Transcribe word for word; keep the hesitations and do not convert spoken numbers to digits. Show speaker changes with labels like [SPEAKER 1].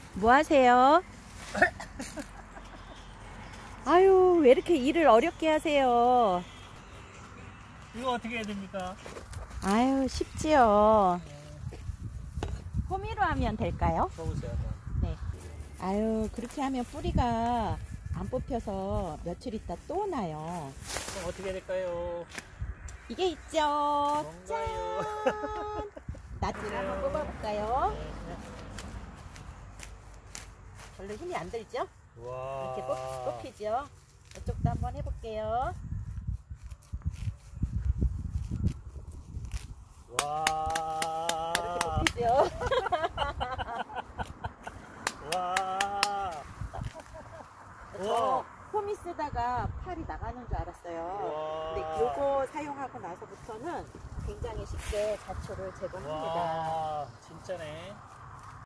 [SPEAKER 1] 뭐 하세요? 아유, 왜 이렇게 일을 어렵게 하세요?
[SPEAKER 2] 이거 어떻게 해야 됩니까?
[SPEAKER 1] 아유, 쉽지요. 호미로 하면 될까요?
[SPEAKER 2] 써보세요.
[SPEAKER 1] 네. 아유, 그렇게 하면 뿌리가 안 뽑혀서 며칠 있다 또 나요.
[SPEAKER 2] 그럼 어떻게 해야 될까요?
[SPEAKER 1] 이게 있죠.
[SPEAKER 2] 뭔가요?
[SPEAKER 1] 짠! 낫지를 한번 뽑아볼까요?
[SPEAKER 2] 네.
[SPEAKER 1] 별로 힘이 안 들죠?
[SPEAKER 2] 와.
[SPEAKER 1] 이렇게 뽑, 뽑히죠? 이쪽도 한번 해볼게요.
[SPEAKER 2] 와.
[SPEAKER 1] 이렇게 뽑히죠?
[SPEAKER 2] 와.
[SPEAKER 1] 저 호미 쓰다가 팔이 나가는 줄 알았어요.
[SPEAKER 2] 와.
[SPEAKER 1] 근데 요거 사용하고 나서부터는 굉장히 쉽게 잡초를 제거합니다.
[SPEAKER 2] 와, 진짜네.